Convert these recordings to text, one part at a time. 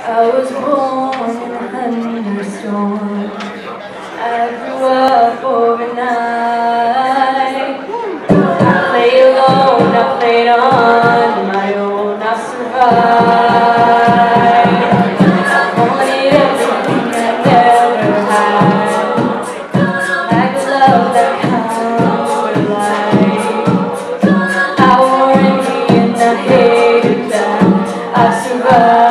I was born in a thunderstorm. I grew up overnight. I played alone, I played on my own, I survived. I wanted everything I never had, like a love that comes with life. I warned me and I hated that I survived.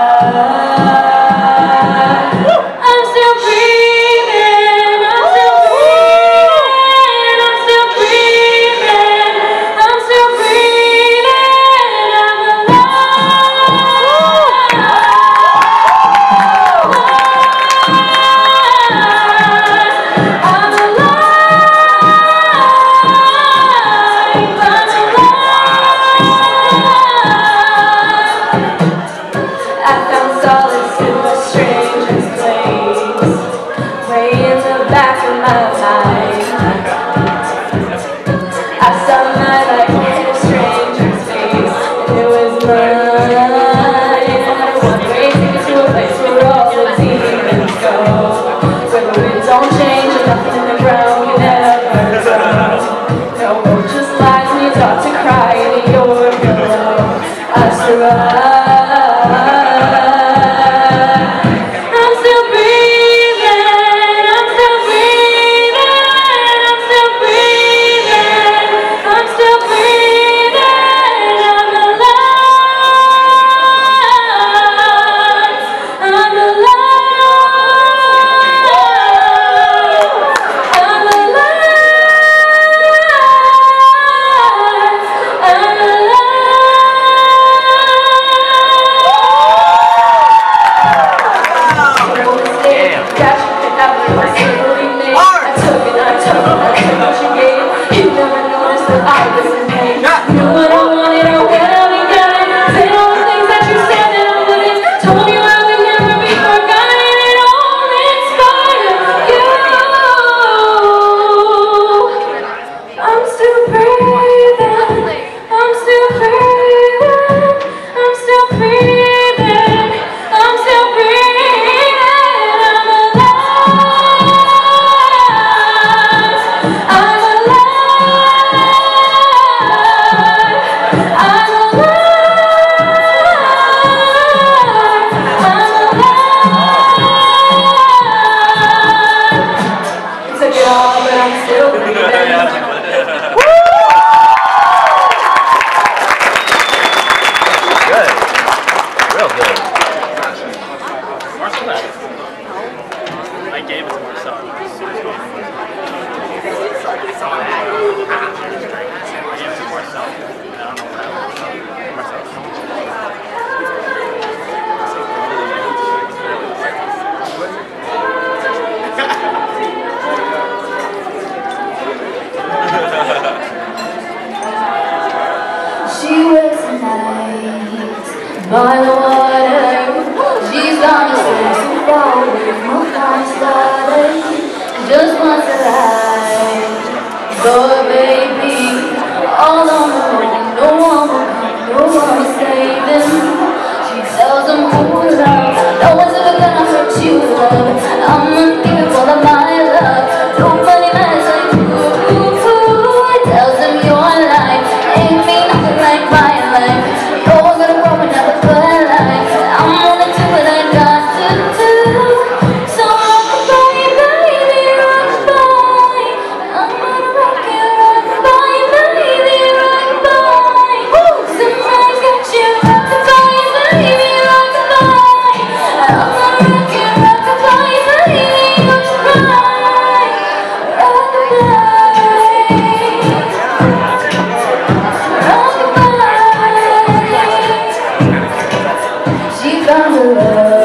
Back in my mind, I saw my life in a stranger's face, and it was mine. And I want to race to a place where all the demons go, where the winds don't change and nothing in the ground can ever grow. No one just lies when you start to cry in your pillow. I survived. I gave it to Marcel. I gave it to Marcel. I don't know what Marcel. She was a night by the water. She's gonna stay so far away from her fire starter. Just wants a life, but baby, all on her own. No one will come, no one will save them. She tells them, oh love, no one's ever gonna hurt you, love. And I'm unbeatable of my love. Nobody matters like you. Tells them your life ain't me nothing like my life. You're gonna grow another good life. I'm gonna do what I got to do. So rock-a-bye, baby, rock-a-bye. I'm gonna rock you, rock-a-bye, baby, rock-a-bye. Somebody's got you, rock-a-bye, baby, rock-a-bye. I'm gonna rock you, rock-a-bye, baby, rock-a-bye, rock-a-bye. She found her love.